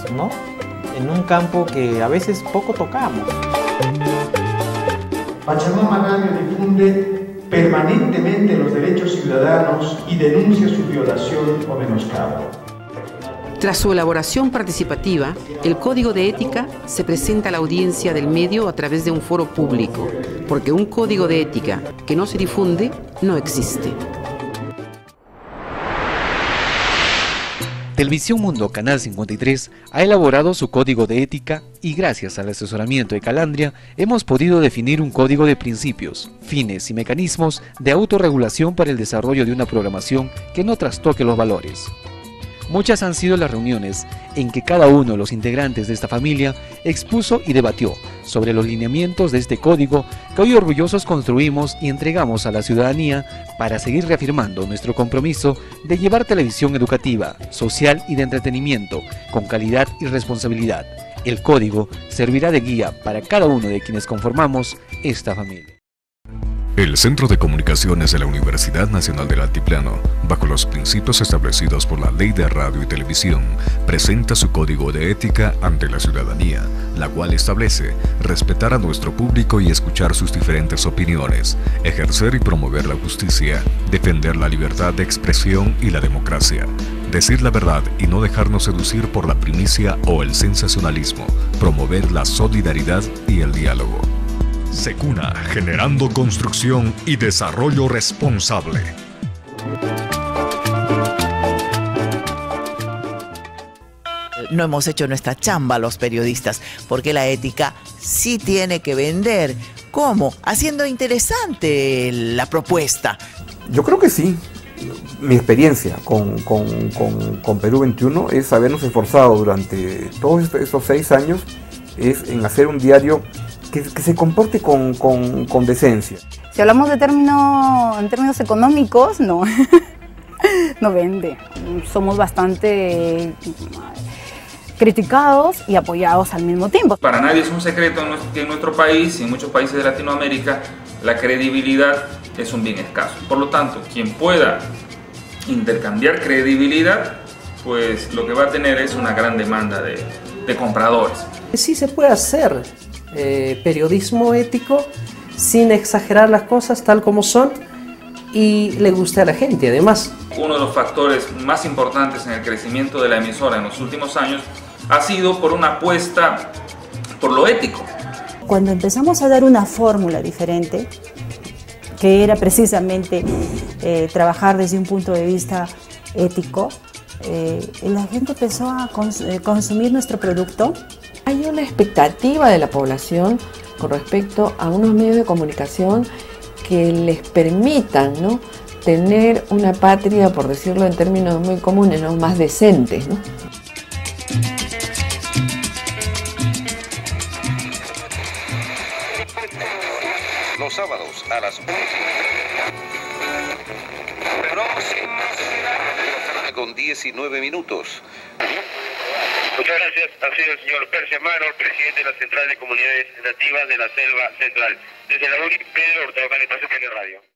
¿no? En un campo que a veces poco tocamos. Pachamama Radio difunde permanentemente los derechos ciudadanos y denuncia su violación o menoscabo. Tras su elaboración participativa, el Código de Ética se presenta a la audiencia del medio a través de un foro público, porque un código de ética que no se difunde no existe. Televisión Mundo Canal 53 ha elaborado su código de ética y gracias al asesoramiento de Calandria hemos podido definir un código de principios, fines y mecanismos de autorregulación para el desarrollo de una programación que no trastoque los valores. Muchas han sido las reuniones en que cada uno de los integrantes de esta familia expuso y debatió sobre los lineamientos de este código que hoy orgullosos construimos y entregamos a la ciudadanía para seguir reafirmando nuestro compromiso de llevar televisión educativa, social y de entretenimiento con calidad y responsabilidad. El código servirá de guía para cada uno de quienes conformamos esta familia. El Centro de Comunicaciones de la Universidad Nacional del Altiplano, bajo los principios establecidos por la Ley de Radio y Televisión, presenta su código de ética ante la ciudadanía, la cual establece respetar a nuestro público y escuchar sus diferentes opiniones, ejercer y promover la justicia, defender la libertad de expresión y la democracia, decir la verdad y no dejarnos seducir por la primicia o el sensacionalismo, promover la solidaridad y el diálogo. Secuna, generando construcción y desarrollo responsable. No hemos hecho nuestra chamba los periodistas, porque la ética sí tiene que vender. ¿Cómo? Haciendo interesante la propuesta. Yo creo que sí. Mi experiencia con Perú 21 es habernos esforzado durante todos estos 6 años es en hacer un diario que se comporte con decencia. Si hablamos de en términos económicos, no, no vende. Somos bastante criticados y apoyados al mismo tiempo. Para nadie es un secreto que en nuestro país y en muchos países de Latinoamérica la credibilidad es un bien escaso. Por lo tanto, quien pueda intercambiar credibilidad, pues lo que va a tener es una gran demanda de compradores. Sí se puede hacer periodismo ético sin exagerar las cosas tal como son y le guste a la gente además. Uno de los factores más importantes en el crecimiento de la emisora en los últimos años ha sido por una apuesta por lo ético. Cuando empezamos a dar una fórmula diferente, que era precisamente trabajar desde un punto de vista ético, la gente empezó a consumir nuestro producto. Hay una expectativa de la población con respecto a unos medios de comunicación que les permitan, ¿no?, tener una patria, por decirlo en términos muy comunes, ¿no?, más decentes, ¿no? Los sábados a las 11. Con 19 minutos. Muchas gracias. Ha sido el señor Percy Amaro, presidente de la Central de Comunidades Nativas de la Selva Central. Desde la UNI, Pedro Ortega, Radio.